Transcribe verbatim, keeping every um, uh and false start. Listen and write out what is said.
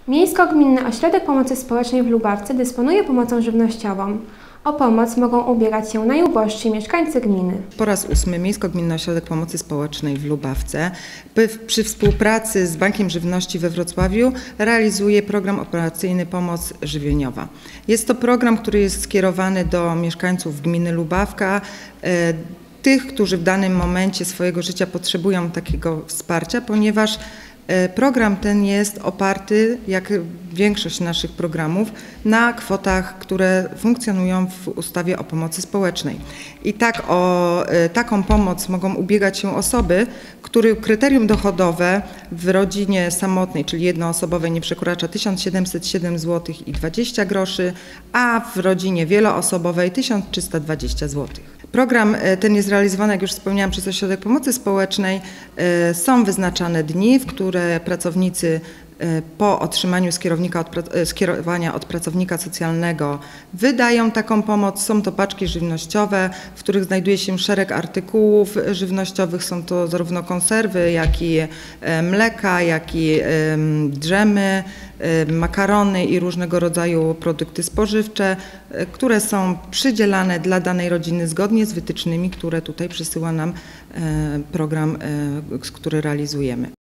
Miejsko-Gminny Ośrodek Pomocy Społecznej w Lubawce dysponuje pomocą żywnościową. O pomoc mogą ubiegać się najubożsi mieszkańcy gminy. Po raz ósmy Miejsko-Gminny Ośrodek Pomocy Społecznej w Lubawce przy współpracy z Bankiem Żywności we Wrocławiu realizuje program operacyjny Pomoc Żywieniowa. Jest to program, który jest skierowany do mieszkańców gminy Lubawka, tych, którzy w danym momencie swojego życia potrzebują takiego wsparcia, ponieważ program ten jest oparty, jak większość naszych programów, na kwotach, które funkcjonują w ustawie o pomocy społecznej. I tak o taką pomoc mogą ubiegać się osoby, których kryterium dochodowe w rodzinie samotnej, czyli jednoosobowej, nie przekracza tysiąc siedemset siedem złotych i dwadzieścia groszy, a w rodzinie wieloosobowej tysiąc trzysta dwadzieścia złotych. Program ten jest realizowany, jak już wspomniałam, przez Ośrodek Pomocy Społecznej. Są wyznaczane dni, w które pracownicy po otrzymaniu skierowania od pracownika socjalnego wydają taką pomoc. Są to paczki żywnościowe, w których znajduje się szereg artykułów żywnościowych. Są to zarówno konserwy, jak i mleka, jak i dżemy, makarony i różnego rodzaju produkty spożywcze, które są przydzielane dla danej rodziny zgodnie z wytycznymi, które tutaj przesyła nam program, który realizujemy.